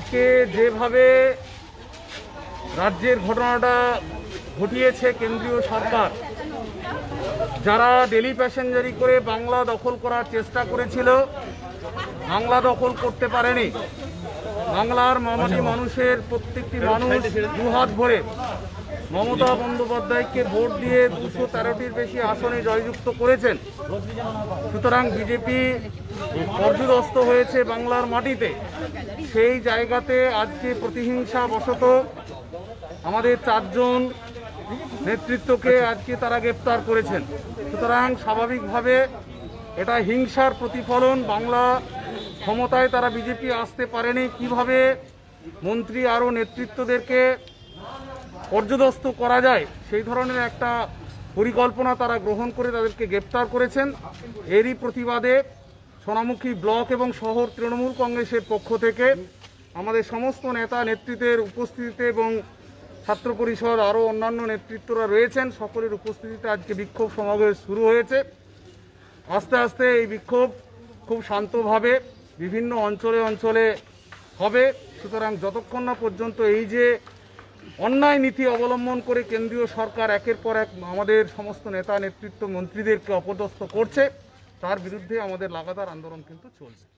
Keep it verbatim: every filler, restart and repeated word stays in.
আজকে যেভাবে রাজ্যের ঘটনাটা ঘটিয়েছে কেন্দ্রীয় সরকার, যারা ডেলি প্যাসেঞ্জারি করে বাংলা দখল করার চেষ্টা করেছিল, বাংলা দখল করতে পারেনি। বাংলার মামাটি মানুষের প্রত্যেকটি মানুষ দুহাত ভরে মমতা বন্দ্যোপাধ্যায়কে ভোট দিয়ে দুশো তেরোটির বেশি আসনে জয়যুক্ত করেছেন। সুতরাং বিজেপি পর্যুদস্ত হয়েছে বাংলার মাটিতে। সেই জায়গাতে আজকে প্রতিহিংসা বশত আমাদের চারজন নেতৃত্বকে আজকে তারা গ্রেপ্তার করেছেন। সুতরাং স্বাভাবিকভাবে এটা হিংসার প্রতিফলন। বাংলা ক্ষমতায় তারা বিজেপি আসতে পারেনি, কিভাবে মন্ত্রী আরও নেতৃত্বদেরকে পর্যদস্ত করা যায় সেই ধরনের একটা পরিকল্পনা তারা গ্রহণ করে তাদেরকে গ্রেপ্তার করেছেন। এরই প্রতিবাদে সোনামুখী ব্লক এবং শহর তৃণমূল কংগ্রেসের পক্ষ থেকে আমাদের সমস্ত নেতা নেতৃত্বের উপস্থিতিতে এবং ছাত্র পরিষদ আরও অন্যান্য নেতৃত্বরা রয়েছেন, সকলের উপস্থিতিতে আজকে বিক্ষোভ সমাবেশ শুরু হয়েছে। আস্তে আস্তে এই বিক্ষোভ খুব শান্তভাবে বিভিন্ন অঞ্চলে অঞ্চলে হবে। সুতরাং যতক্ষণ না পর্যন্ত এই যে অন্যায় নীতি অবলম্বন করে কেন্দ্রীয় সরকার একের পর এক আমাদের সমস্ত নেতা নেতৃত্ব মন্ত্রীদেরকে অপদস্থ করছে, তার বিরুদ্ধে আমাদের লাগাতার আন্দোলন কিন্তু চলছে।